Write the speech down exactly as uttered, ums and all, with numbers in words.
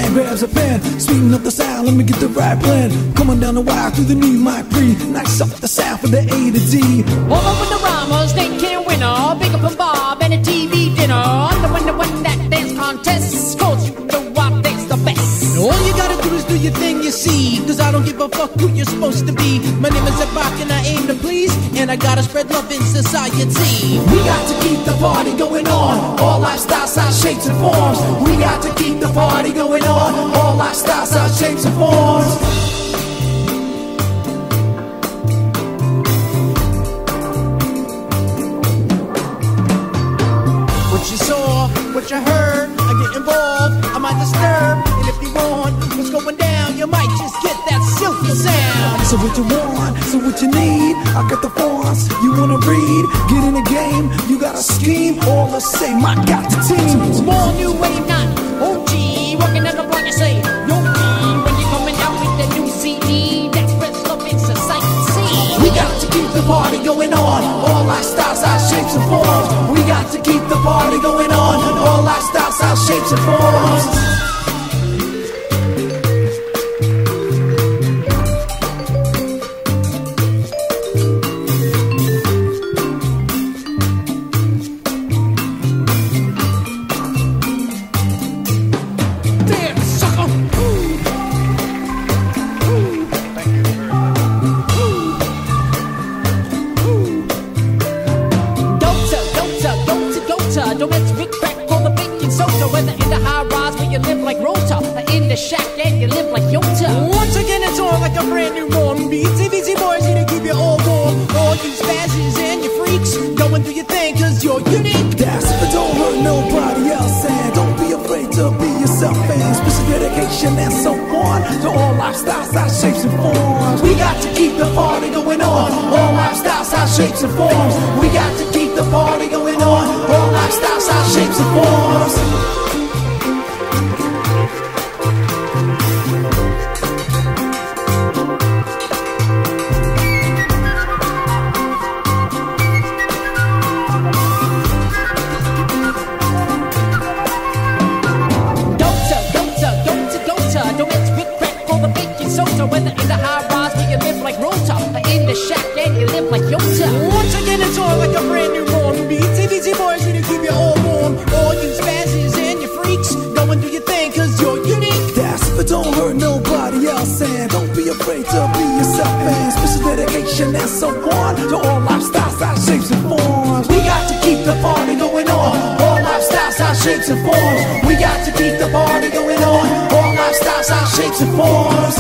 man grabs a pen, sweeten up the sound, let me get the right blend. Coming down the wire through the new mic pre, nice up the sound for the A to D. All over the rhymers, they can't win all. Big up a Bob and a T V dinner. I'm the one that won that dance contest, cause you know I dance the best. All you gotta do is do your thing, you see, cause I don't give a fuck who you're supposed to be. My name is Ebach and I aim to please, and I gotta spread love in society. We got to keep the party going on, all lifestyles, size, shapes and forms. We got to keep the party going on, all lifestyles, size, shapes and forms. What you saw, what you heard, I get involved, I might disturb. And if you want what's going down, you might just get that silky sound. So what you want, so what you need, I got the fonts, you wanna read, get in the game, you gotta scheme, all the same, I got the team. Small new wave, not O G, working on the block, you say, yo, when you're coming out with the new C D, that's best love in society. We got to keep the party going on, all lifestyles, size, shapes and forms. We got to keep the party going on, all lifestyles, size, shapes and forms. Don't let's big crack for the baking soda. Whether in the high rise where you live like Rota, or in the shack and you live like Yota. Once again, it's on like a brand new morning beat. C B C boys here to keep you all warm. All you spazzes and you freaks, going through your thing cause you're unique. That's if it don't hurt nobody else, and don't be afraid to be yourself, and special dedication and so on to all lifestyles, size, shapes and forms. We got to keep the party going on, all lifestyles, size, shapes and forms. We got to keep the party going on, all lifestyles, size, shapes and forms. Whether in the high rise where you live like Rota, or in the shack and you live like Yota. Once again, it's on like a brand new morning beat. C B C boys here to keep you all warm. All you spazzes and you freaks, going through your thing cause you're unique. That's if it don't hurt nobody else, and don't be afraid to be yourself, and special dedication and so on to all lifestyles, size, shapes and forms. We got to keep the party going on, all lifestyles, size, shapes and forms. We got to keep the party going on, all lifestyles, size, shapes and forms.